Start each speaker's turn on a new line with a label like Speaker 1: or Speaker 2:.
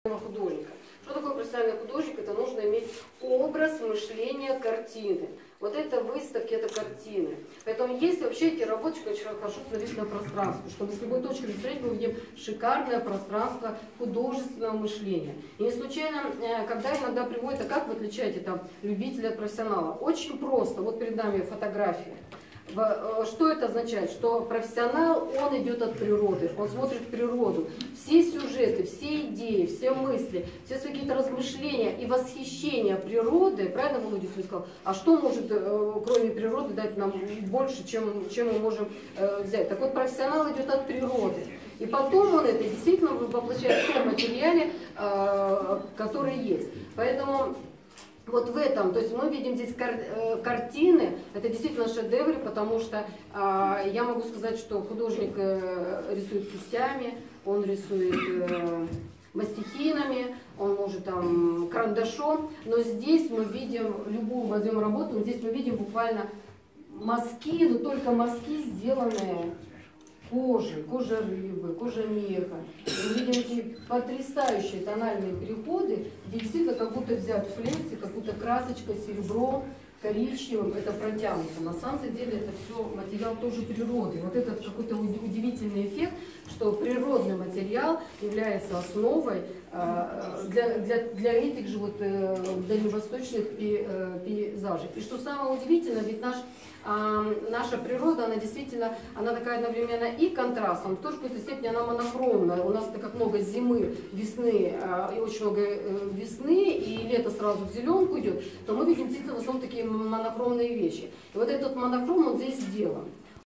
Speaker 1: художника. Что такое профессиональный художник? Это нужно иметь образ мышления картины. Вот это выставки, это картины. Поэтому есть вообще эти работы очень хорошо смотреть на пространство, чтобы с любой точки зрения мы видим шикарное пространство художественного мышления. И не случайно, когда иногда приводят, а как вы отличаете там любителя от профессионала? Очень просто. Вот перед нами фотография. Что это означает? Что профессионал, он идет от природы, он смотрит природу. Все сюжеты, все идеи, все мысли, все свои какие-то размышления и восхищение природы, правильно Володя сказал? А что может, кроме природы, дать нам больше, чем мы можем взять? Так вот, профессионал идет от природы. И потом он это действительно воплощает в том материале, который есть. Поэтому вот в этом, то есть мы видим здесь картины, это действительно шедевры, потому что я могу сказать, что художник рисует кистями, он рисует мастихинами, он может там карандашом, но здесь мы видим любую возьмем работу, здесь мы видим буквально мазки, но только мазки, сделанные кожей, кожа рыбы, кожа меха. Мы видим эти потрясающие тональные переходы, где действительно как будто взят флец, как будто красочка, серебро, коричневым, это протянуто. На самом деле это все материал тоже природы. Вот этот какой-то удивительный эффект, что природный материал является основой для этих же вот дальневосточных пейзажей. И что самое удивительное, ведь наша природа, она действительно, она такая одновременно и контрастом, в той же какой-то степени она монохромная. У нас так как много зимы, весны, и очень много весны, и лето сразу в зеленку идет, то мы видим действительно в основном такие монохромные вещи. И вот этот монохром, он здесь сделан.